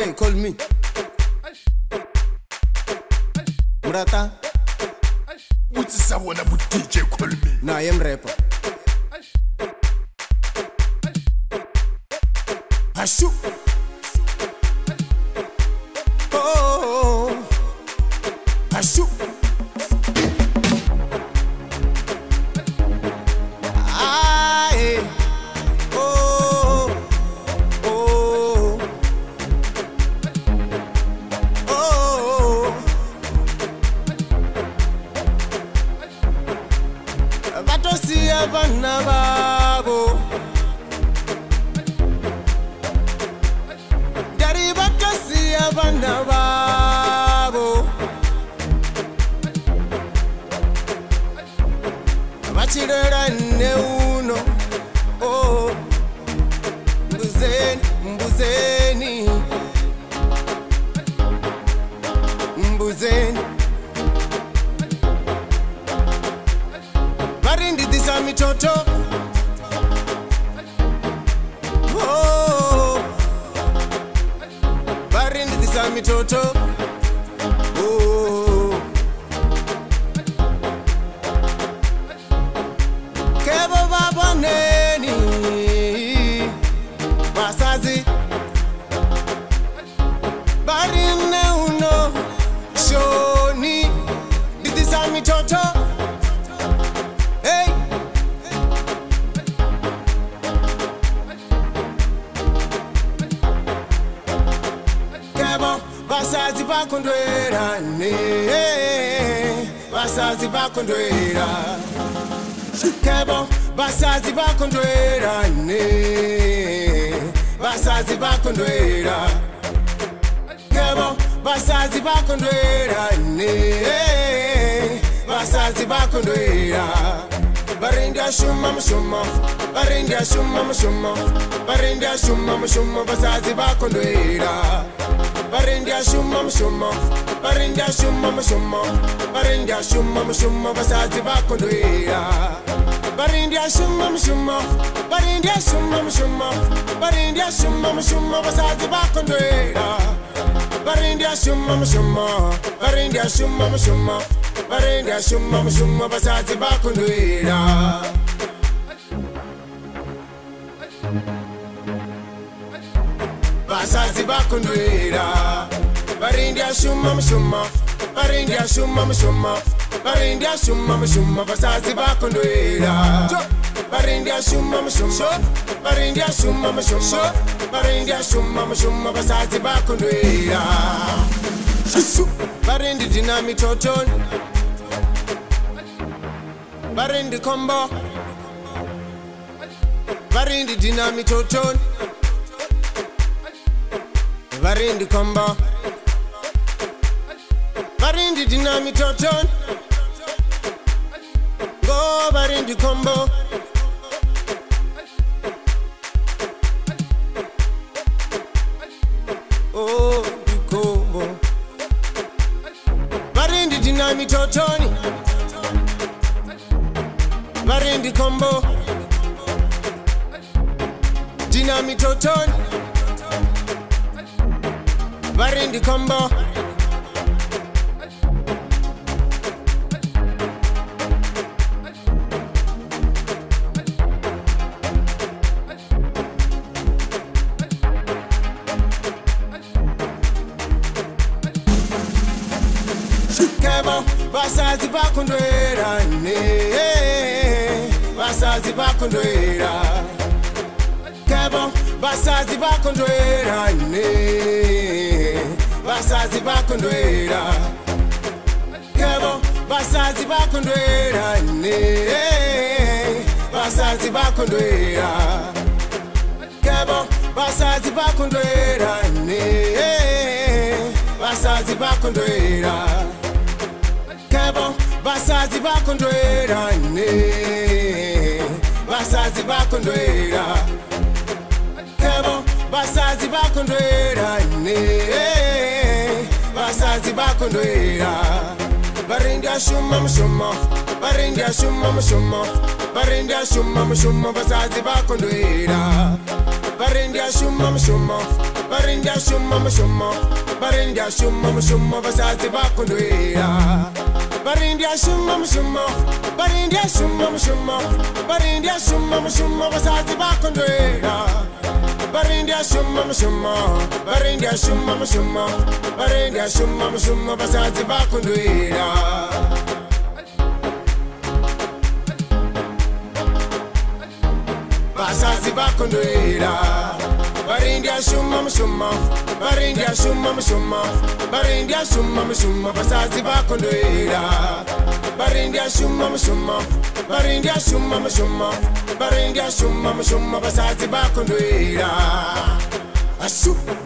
Hey, call me Murata. What's someone about DJ call me? No, I am rapper. Ashu. Oh, Ashu. Batosiya bana babo Dari batosiya bana babo Bachirera neuno oh Mbuzeni mbuzeni Mbuzeni Barindi disa mitoto oh Barindi disa mitoto oh Kebo baba neni Masazi Barinde uno Shoni disa mitoto Basazi bakondwera ne Basazi bakondwera Kebo Basazi bakondwera ne Basazi bakondwera Kebo Basazi bakondwera ne Basazi bakondwera Barindia shuma mshuma Barindia shuma mshuma Barindia shuma mshuma Basazi bakondwera Barindia shuma mshuma Barindia shuma mshuma Barindia shuma mshuma Basazi bakondwera Barindia shuma mshuma Barindia shuma mshuma Barindia shuma mshuma Basazi bakondwera Barindia shuma mshuma Barindia shuma mshuma Barindia shuma mshuma Basazi bakondwera Basazi bakondwera Barindia shuma mshuma Barindia shuma mshuma Barindia shuma mshuma Basazi bakondwera Barindia shuma mshuma Barindia shuma mshuma Barindia shuma mshuma Basazi bakondwera Barindi dinami toton Barindi combo Barindi dinami toton Barindi combo Barindi dinami toton Go Barindi combo Oh the combo Barindi dinami totoni Barindi combo Dinami toton Barindi combo Kebo Basazi bakondwera ne Basazi bakondwera Kebo Basazi bakondwera ne Basazi bakondwera Kebo Basazi bakondwera ne Basazi bakondwera Kebo Basazi bakondwera ne Basazi bakondwera Kebo Basazi bakondwera ne Basazi bakondwera Kebo Basazi bakondwera ne Basazi bakondwera Barindia shuma mshuma Barindia shuma mshuma Barindia shuma mshuma Basazi bakondwera Barindia shuma mshuma barinda shuma mushuma barinda shuma mushuma basazi bakundwira barinda shuma mushuma barinda shuma mushuma barinda shuma mushuma basazi bakundwira barinda shuma mushuma barinda shuma mushuma barinda shuma mushuma basazi bakundwira basazi bakundwira barinda shuma mushuma barinda shuma mushuma barinda shuma mushuma basazi bakundwira barinda shuma mushuma barinda shuma mushuma barinda shuma mushuma basazi bakundwira asu